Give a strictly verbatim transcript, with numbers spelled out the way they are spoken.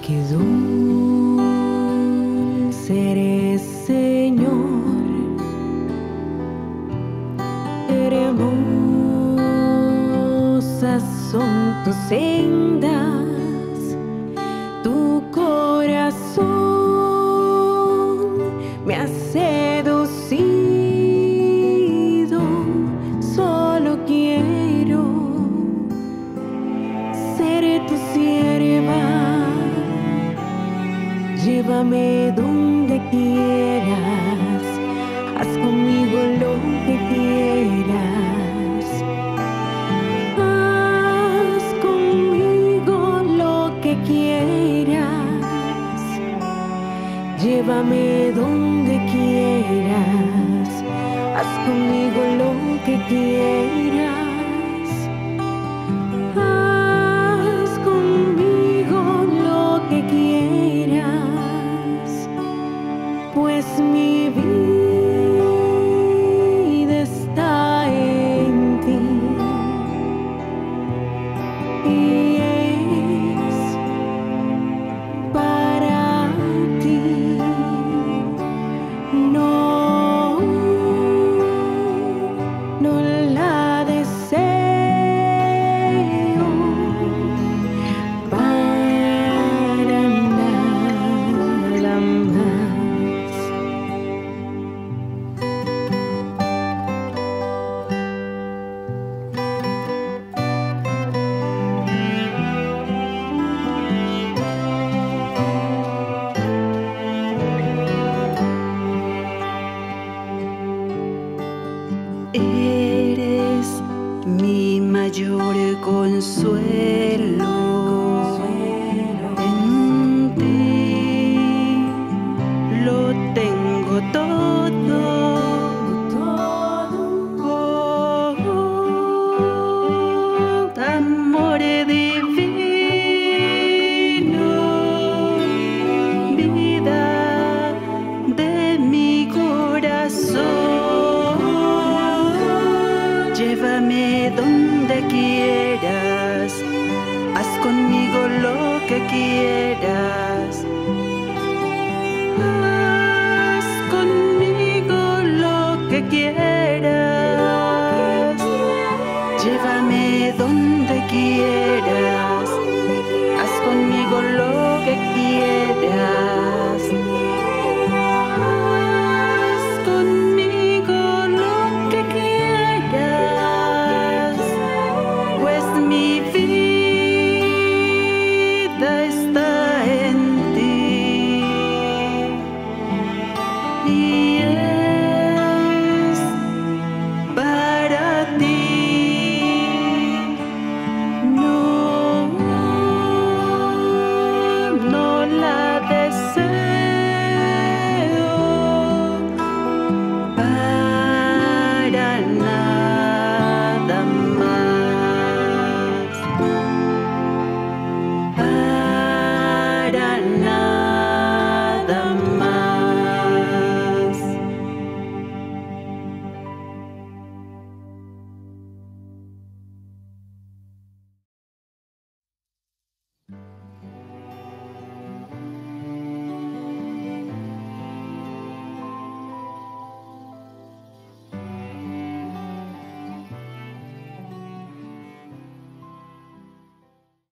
Qué dulce eres, Señor, hermosas son tus sendas, tu corazón me ha seducido. Solo quiero ser tu sierva. Llévame donde quieras, haz conmigo lo que quieras. Haz conmigo lo que quieras. Llévame donde quieras, haz conmigo lo que quieras. Haz conmigo lo que quieras, pues mi vida está en ti y es para ti. No, no la deseo para nada más. Eres mi mayor consuelo. En ti lo tengo todo. Oh, amor divino, vida de mi corazón. Llévame donde quieras, haz conmigo lo que quieras.